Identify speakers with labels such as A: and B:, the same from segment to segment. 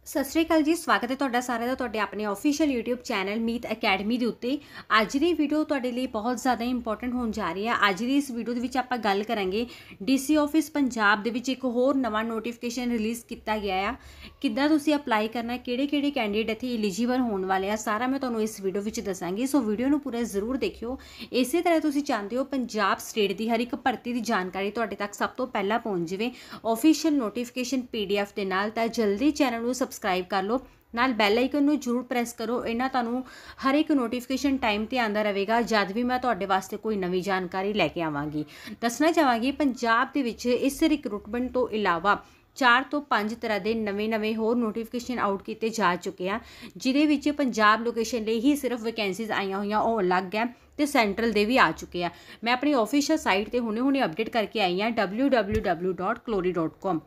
A: सत श्री अकाल जी, स्वागत है तुहाडा सारिਆਂ ਦਾ ਤੁਹਾਡੇ ਆਪਣੇ official YouTube channel Meet academy ਦੇ ਉੱਤੇ। ਅੱਜ ਦੀ ਵੀਡੀਓ ਤੁਹਾਡੇ ਲਈ ਬਹੁਤ ਜ਼ਿਆਦਾ ਇੰਪੋਰਟੈਂਟ ਹੋਣ ਜਾ ਰਹੀ ਹੈ। ਅੱਜ ਦੀ ਇਸ ਵੀਡੀਓ ਦੇ ਵਿੱਚ ਆਪਾਂ ਗੱਲ ਕਰਾਂਗੇ ਡੀਸੀ ਆਫਿਸ ਪੰਜਾਬ ਦੇ ਵਿੱਚ ਇੱਕ ਹੋਰ ਨਵਾਂ ਨੋਟੀਫਿਕੇਸ਼ਨ ਰਿਲੀਜ਼ ਕੀਤਾ ਗਿਆ ਆ। ਕਿੱਦਾਂ ਤੁਸੀਂ ਅਪਲਾਈ ਕਰਨਾ, ਕਿਹੜੇ ਕੈਂਡੀਡੇਟ ਇੱਥੇ ਐਲੀਜੀਬਲ ਹੋਣ ਵਾਲੇ ਆ, ਸਾਰਾ ਮੈਂ ਤੁਹਾਨੂੰ ਇਸ ਵੀਡੀਓ ਵਿੱਚ ਦੱਸਾਂਗੀ। ਸੋ ਵੀਡੀਓ ਨੂੰ ਪੂਰਾ ਜ਼ਰੂਰ ਦੇਖਿਓ। ਇਸੇ ਤਰ੍ਹਾਂ ਤੁਸੀਂ ਚਾਹੁੰਦੇ ਹੋ ਪੰਜਾਬ ਸਟੇਟ ਦੀ ਹਰ ਇੱਕ ਭਰਤੀ ਦੀ ਜਾਣਕਾਰੀ ਤੁਹਾਡੇ ਤੱਕ ਸਭ ਤੋਂ ਪਹਿਲਾਂ ਪਹੁੰਚ ਜਾਵੇ ऑफिशियल नोटिफिकेशन PDF ਦੇ ਨਾਲ, ਤਾਂ ਜਲਦੀ ਚੈਨਲ ਨੂੰ ਸਬਸਕ੍ਰਾइब कर लो, नाल बैल आइकन नूं जरूर प्रेस करो। इन्हां तुहानूं हर एक नोटिफिकेशन टाइम ते आंदा रहेगा जद भी मैं तुहाडे वास्ते कोई नवीं जानकारी लैके आवांगी। दसना चाहांगी पंजाब दे विच इस रिक्रूटमेंट तो इलावा 4 ਤੋਂ 5 तरह के नवे होर नोटिफिकेशन आउट किए जा चुके हैं, जिहदे पंजाब लोकेशन लिए ही सिर्फ वैकेंसीज आईयां होईयां वो अलग है तो सैंट्रल दे भी आ चुके हैं। मैं अपनी ऑफिशियल साइट पर हुणे अपडेट करके आई हाँ www.clory.com,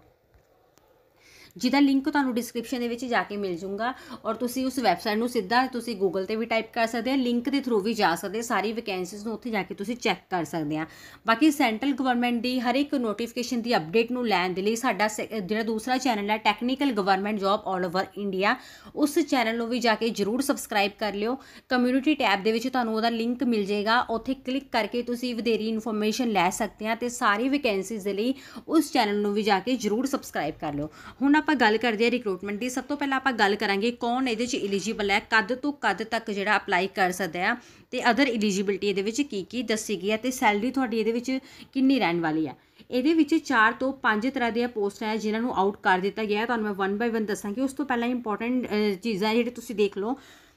A: जिहदा लिंक तुहानूं डिस्क्रिप्शन दे विच जाके मिल जूगा और तुसीं उस वैबसाइट नूं सीधा तुसीं गूगल ते भी टाइप कर सकते हैं, लिंक के थ्रू भी जा सकते, सारी वैकेंसीज नूं उत्थे जाके तुसीं चैक कर सकते हैं। बाकी सेंट्रल गवर्नमेंट की हर एक नोटिफिकेशन की अपडेट नूं लैण दे लई साडा जिहड़ा दूसरा चैनल है technical government job all over India, उस चैनल नूं भी जाके जरूर सबसक्राइब कर लिओ। कम्यूनिटी टैब दे विच तुहानूं उहदा लिंक मिल जाएगा, उत्थे क्लिक करके तुसीं वधेरी इन्फॉर्मेशन लै सकते हैं ते सारी वैकेंसीज दे लई उस चैनल नूं भी जाके जरूर सबसक्राइब कर लिओ। हुण ਆਪਾਂ ਗੱਲ ਕਰਦੇ ਹਾਂ रिक्रूटमेंट की। सब तो पहले आप गल करांगे कौन ये एलीजिबल है, कद तो कद तक जो अपलाई कर सकता है, तो अदर एलीजिबिलिटी ये की दसी गई है, तो सैलरी थोड़ी ये किन्नी रहने वाली है। ये 4 ਤੋਂ 5 तरह दी पोस्ट है जिन्होंने आउट कर दिता गया है। तो मैं 1 बाय 1 दसांगी। उस तो पहला इंपॉर्टेंट चीज़ां जिहड़ी तुसीं देख लो,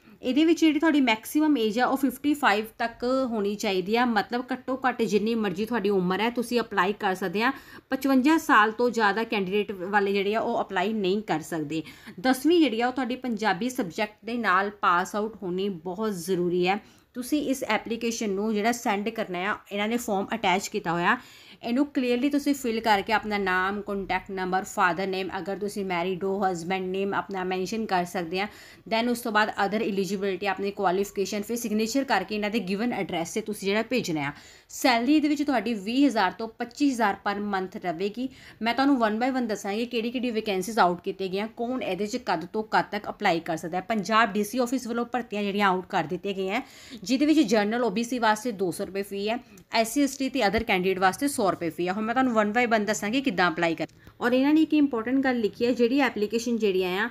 A: ये मैक्सीमम एज है वो 55 तक होनी चाहिए है, मतलब घट्टो घट्ट जिन्नी मर्जी थोड़ी उम्र है तुसी अपलाई कर सकते हैं। 55 साल तो ज़्यादा कैंडीडेट वाले जिहड़े वो अपलाई नहीं कर सकते। 10वीं जिहड़ी है वो तुहाडी पंजाबी सबजैक्ट दे नाल पास आउट होनी बहुत ज़रूरी है। तुसी इस एप्लीकेशन नूं जिहड़ा सेंड करना है, इन्हां ने फॉर्म अटैच किया होया, इनू क्लीयरली तुसी फिल करके अपना नाम, कॉन्टैक्ट नंबर, फादर नेम, अगर तुसी मैरिड हो हसबैंड नेम अपना मैंशन कर सकते हैं। दैन उस तो बाद अदर एलीजिबिलिटी, अपनी क्वालिफिकेशन, फिर सिग्नेचर करके इन्हां दे गिवन एड्रैस से तुसी जिहड़ा भेजना है। सैलरी दे विच तुहाडी 20,000 तो 25,000 पर मंथ रहेगी। मैं तुहानूं 1 बाय 1 दसांगी किहड़ी वैकेंसीज आउट कीती गई, कौन इहदे च कद तो कद तक अपलाई कर सकता है। पंजाब DC ऑफिस वालों भर्तियां जिहड़ियां आउट कर दित्ते गए हैं, जिहदे विच जनरल OBC वास्ते 200 रुपये फी है, SC ST ते अदर कैंडीडेट वास्ते 100 रुपये फी है। हुण मैं तुहानूं 1 बाय 1 दसांगी किद्दां अपलाई कर। और इन्होंने एक इंपॉर्टेंट गल लिखी है, जिहड़ी एप्लीकेशन जिहड़ियां आ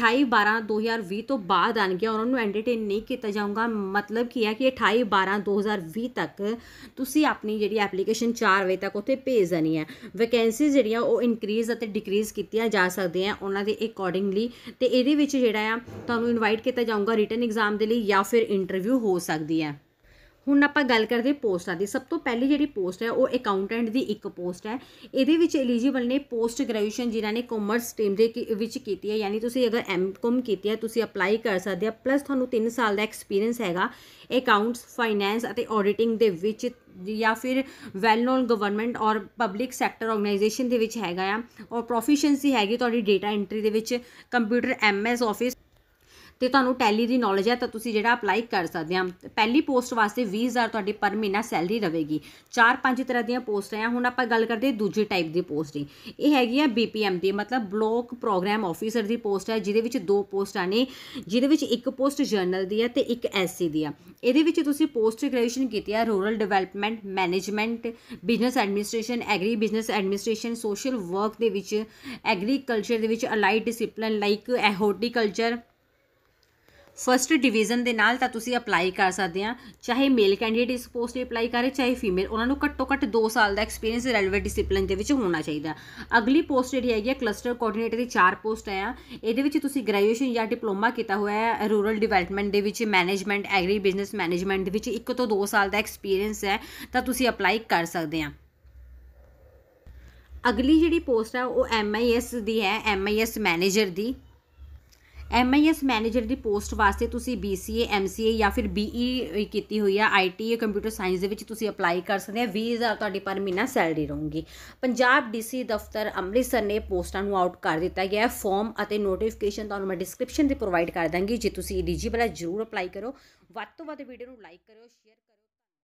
A: 28/12/2020 तो बाद आउणगियां, उन्होंने एंटरटेन नहीं किया जाऊगा। मतलब की है कि 28/12/2020 तक तुसी अपनी जिहड़ी एप्लीकेशन 4 बजे तक उत्थे भेज देनी है। वैकेंसीज जिहड़ियां वो इनक्रीज अते डिक्रीज कीतियां जा सकदियां उन्हां दे अकॉर्डिंगली, ते इहदे विच जिहड़ा आ तुहानूं इनवाइट किया जाऊगा रिटन एग्जाम के लिए या फिर इंटरव्यू हो सकती है। हुण आपां गल करदे पोस्टां दी। सब तो पहली जिहड़ी पोस्ट है वो अकाउंटेंट की एक पोस्ट है। इहदे विच एलीजिबल ने पोस्ट ग्रेजुएशन जिन्हां ने कॉमर्स स्ट्रीम दे विच कीती है, यानी तुसीं अगर M.Com कीती है तुसीं अपलाई कर सकते हैं। प्लस तुहानूं 3 साल का एक्सपीरियंस हैगा अकाउंट्स, फाइनैंस अते ऑडिटिंग दे विच, या फिर वैल नोन गवर्नमेंट और पब्लिक सैक्टर ऑर्गेनाइजेशन दे विच हैगा आ। और प्रोफिशिएंसी हैगी तुहाडी डेटा एंट्री दे विच, कंप्यूटर MS ऑफिस तो तुहानूं टैली की नॉलेज है, तो तुसीं जिहड़ा अपलाई कर सकते हैं। पहली पोस्ट वास्ते 20,000 तुहाडी पर महीना सैलरी रहेगी। 4-5 तरह दी पोस्ट हैं। हुण आपां गल करदे दूजी टाइप की पोस्ट की। ये हैगी है BPM की, मतलब ब्लॉक प्रोग्राम ऑफिसर की पोस्ट है, जिहदे विच 2 पोस्टां ने, जिहदे विच एक पोस्ट जनरल की है तो एक SC की है। इहदे विच तुसीं पोस्ट ग्रेजुएशन कीती है rural development, management, business administration, agri business administration, social work दे विच, एग्रीकल्चर दे विच, allied discipline like horticulture, first division के नाल तां तुसीं अपलाई कर सकते हैं। चाहे मेल कैंडीडेट इस पोस्ट अपलाई करे, चाहे फीमेल, उन्होंने घट्टो घट्ट 2 साल का एक्सपीरियंस रेलवेट डिसिपलिन के होना चाहिए। अगली पोस्ट जी है क्लस्टर कोआर्डीनेटर की 4 पोस्ट है। ये ग्रेजुएशन या डिप्लोमा किया हुआ है रूरल डिवेलपमेंट के, मैनेजमेंट, एग्री बिजनस मैनेजमेंट के 1 तो 2 साल का एक्सपीरियंस है, तो तुसीं अपलाई कर सकते हैं। अगली जी पोस्ट है वो MIS की है, MIS मैनेजर की। MIS मैनेजर की पोस्ट वास्ते तुसी BCA, MCA या फिर BE की हुई है, IT कंप्यूटर साइंस के तुसी अपलाई कर सकते हैं। 20,000 तुहाडी पर महीना सैलरी रहूगी। पंजाब DC दफ्तर अमृतसर ने पोस्टां नूं आउट कर दिता गया। फॉर्म और नोटिफिकेशन तुहानूं मैं डिस्क्रिप्शन से प्रोवाइड कर देंगी। जे तुसी एलीजिबल है जरूर अपलाई करो। वध तो वध वीडियो नूं लाइक करो, शेयर करो।